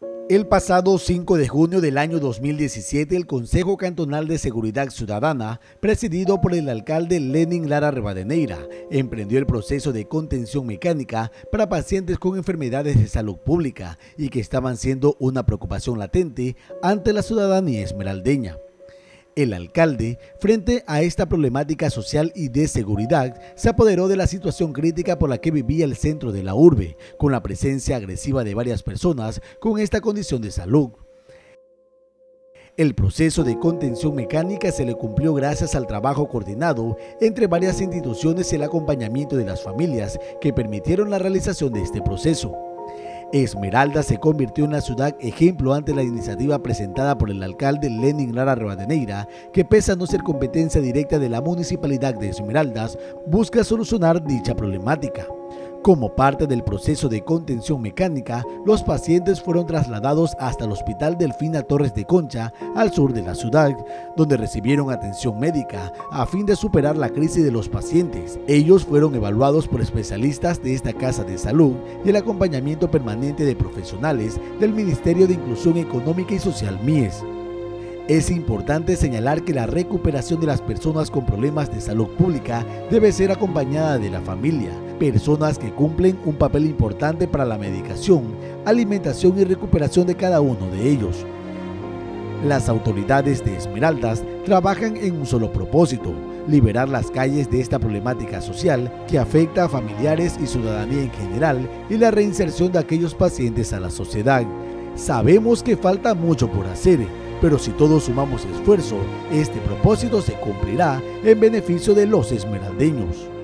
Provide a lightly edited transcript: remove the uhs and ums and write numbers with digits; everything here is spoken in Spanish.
El pasado 5 de junio del año 2017, el Consejo Cantonal de Seguridad Ciudadana, presidido por el alcalde Lenin Lara Rivadeneira, emprendió el proceso de contención mecánica para pacientes con enfermedades de salud pública y que estaban siendo una preocupación latente ante la ciudadanía esmeraldeña. El alcalde, frente a esta problemática social y de seguridad, se apoderó de la situación crítica por la que vivía el centro de la urbe, con la presencia agresiva de varias personas con esta condición de salud. El proceso de contención mecánica se le cumplió gracias al trabajo coordinado entre varias instituciones y el acompañamiento de las familias que permitieron la realización de este proceso. Esmeraldas se convirtió en la ciudad ejemplo ante la iniciativa presentada por el alcalde Lenin Lara Rivadeneira, que pese a no ser competencia directa de la municipalidad de Esmeraldas, busca solucionar dicha problemática. Como parte del proceso de contención mecánica, los pacientes fueron trasladados hasta el Hospital Delfina Torres de Concha, al sur de la ciudad, donde recibieron atención médica a fin de superar la crisis de los pacientes. Ellos fueron evaluados por especialistas de esta casa de salud y el acompañamiento permanente de profesionales del Ministerio de Inclusión Económica y Social MIES. Es importante señalar que la recuperación de las personas con problemas de salud pública debe ser acompañada de la familia, personas que cumplen un papel importante para la medicación, alimentación y recuperación de cada uno de ellos. Las autoridades de Esmeraldas trabajan en un solo propósito: liberar las calles de esta problemática social que afecta a familiares y ciudadanía en general y la reinserción de aquellos pacientes a la sociedad. Sabemos que falta mucho por hacer, pero si todos sumamos esfuerzo, este propósito se cumplirá en beneficio de los esmeraldeños.